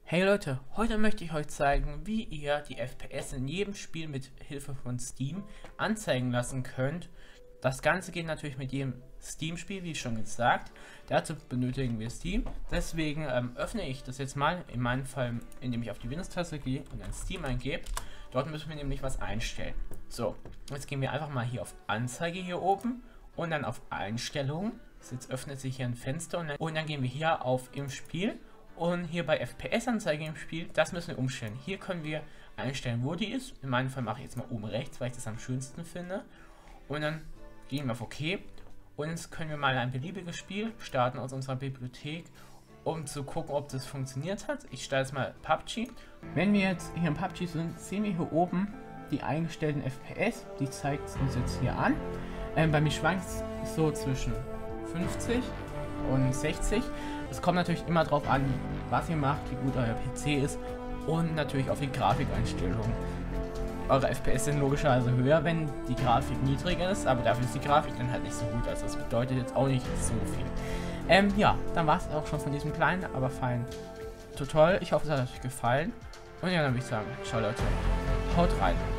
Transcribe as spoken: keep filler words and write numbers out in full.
Hey Leute, heute möchte ich euch zeigen, wie ihr die F P S in jedem Spiel mit Hilfe von Steam anzeigen lassen könnt. Das Ganze geht natürlich mit jedem Steam-Spiel, wie schon gesagt. Dazu benötigen wir Steam. Deswegen ähm, öffne ich das jetzt mal, in meinem Fall, indem ich auf die Windows-Taste gehe und dann Steam eingebe. Dort müssen wir nämlich was einstellen. So, jetzt gehen wir einfach mal hier auf Anzeige hier oben und dann auf Einstellungen. Jetzt öffnet sich hier ein Fenster und dann, und dann gehen wir hier auf im Spiel. Und hier bei F P S-Anzeige im Spiel, das müssen wir umstellen. Hier können wir einstellen, wo die ist. In meinem Fall mache ich jetzt mal oben rechts, weil ich das am schönsten finde. Und dann gehen wir auf OK. Und jetzt können wir mal ein beliebiges Spiel starten aus unserer Bibliothek, um zu gucken, ob das funktioniert hat. Ich starte jetzt mal P U B G. Wenn wir jetzt hier im P U B G sind, sehen wir hier oben die eingestellten F P S. Die zeigt es uns jetzt hier an. Ähm, bei mir schwankt es so zwischen fünfzig und sechzig. Es kommt natürlich immer darauf an, was ihr macht, wie gut euer P C ist und natürlich auf die Grafikeinstellungen. Eure F P S sind logischerweise höher, wenn die Grafik niedriger ist, aber dafür ist die Grafik dann halt nicht so gut. Also das bedeutet jetzt auch nicht so viel. Ähm, ja, dann war es auch schon von diesem kleinen, aber feinen Tutorial. Ich hoffe, es hat euch gefallen. Und ja, dann würde ich sagen, ciao Leute, haut rein.